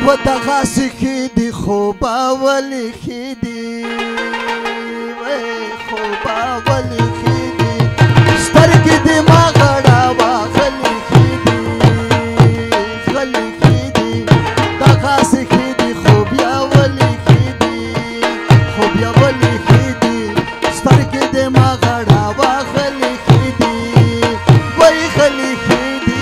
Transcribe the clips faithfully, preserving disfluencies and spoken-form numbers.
و دغاسې ښې دي خوبه ولې ښې دي خوبه ولې ښې دي سترګې دې ما غړه واغلې ښې دي غلې ښې دي دغاسې ښې دي خوب یا ولې ښې دي خوب یا ولې ښې دي سترګې دې ما غړه واغلې ښې دي وای غلې ښې دي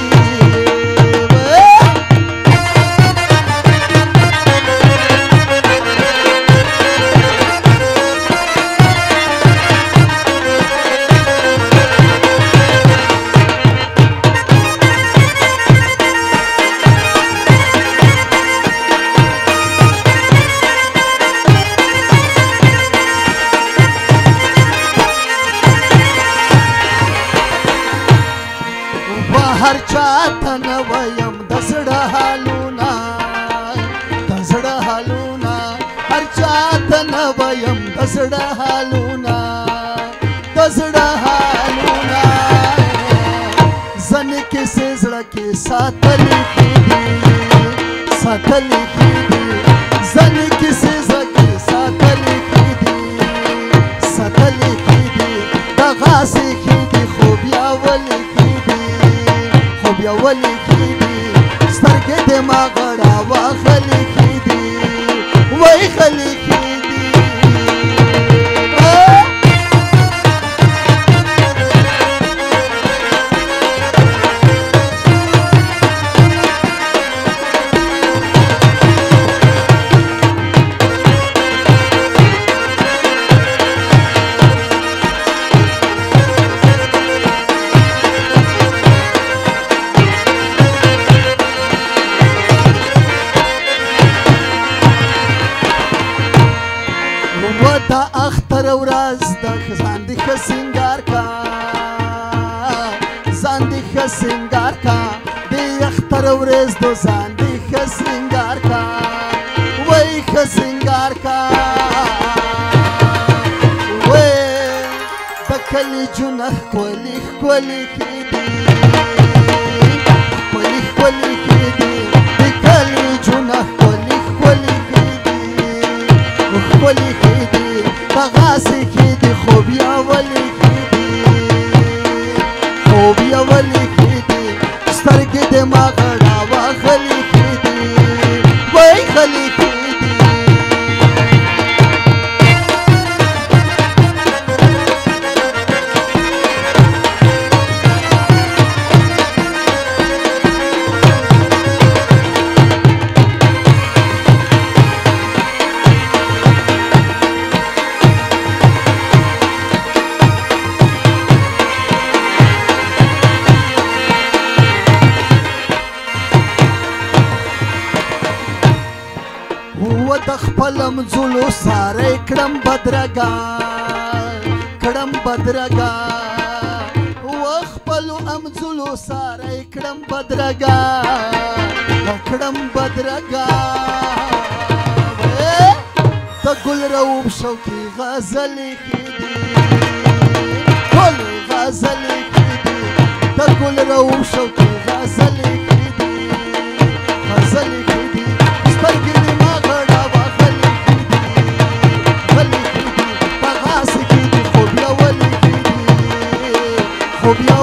هر چاته نه ویم د زړه حالونه د زړه حالونه هر چاته نه ویم د زړه حالونه د زړه حالونه ځنې کیسې زړه کې ساتلې ښې دي ساتلې ښې دي ځنې کیسې زړه کې ساتلې ښې دي ساتلې ښې دي دغاسې ښې دي خوب یا ولې یا ولې ښې دي سترګې دې ما غړه واغلې ښې دي وای غلې ښې دي د اختر ورځ د ځان دې ښه سینګار کا ځان دې ښه سینګار کا د اختر ورځ د ځان دې ښه سینګار کا وای ښه سینګار کا وای د کلي جونه ښکلي ښکلي ښې دي ښکلي ښکلي ښې دي د کلي جونه ښکلي ښکلي ښې دي ښکلي ښې دي دغاسې ښې دي خوب یا ولې ښې دي خوب یا ولې ښې دي سترګې دې ما غړه واغلې ښې دي وای غلې ښې دي و د خپل مځلو ساری کړم بدرګه کړم بدرګه و خپلو امځلو ساری کړم بدرګه کړم بدرګه د ګل روب شوقي غزلې ښې دي ګل غزلې ښې دي د ګل روب شوقي غزلې ښې دي غزلې ښې دي سترګې دې ما غړه واغلې ښې دي غلې ښې دي دغاسې ښې دي خوب یا ولې ښې دي خوب